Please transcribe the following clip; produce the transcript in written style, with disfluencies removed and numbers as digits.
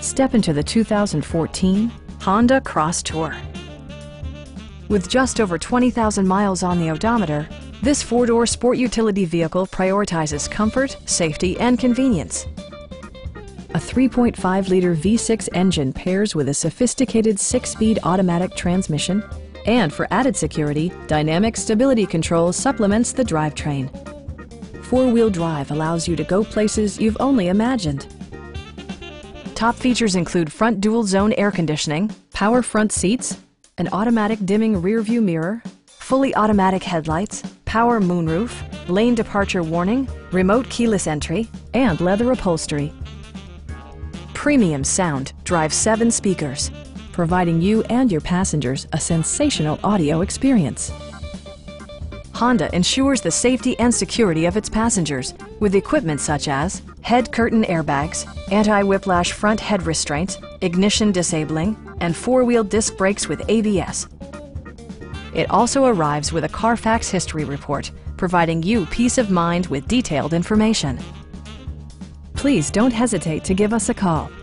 Step into the 2014 Honda Cross Tour. With just over 20,000 miles on the odometer, this four-door sport utility vehicle prioritizes comfort, safety, and convenience. A 3.5-liter V6 engine pairs with a sophisticated 6-speed automatic transmission, and for added security, dynamic stability control supplements the drivetrain. Four-wheel drive allows you to go places you've only imagined. Top features include front dual-zone air conditioning, power front seats, an automatic dimming rear-view mirror, fully automatic headlights, power moonroof, lane departure warning, remote keyless entry, and leather upholstery. Premium sound drives 7 speakers, providing you and your passengers a sensational audio experience. Honda ensures the safety and security of its passengers with equipment such as head curtain airbags, anti-whiplash front head restraints, ignition disabling, and 4-wheel disc brakes with ABS. It also arrives with a Carfax history report, providing you peace of mind with detailed information. Please don't hesitate to give us a call.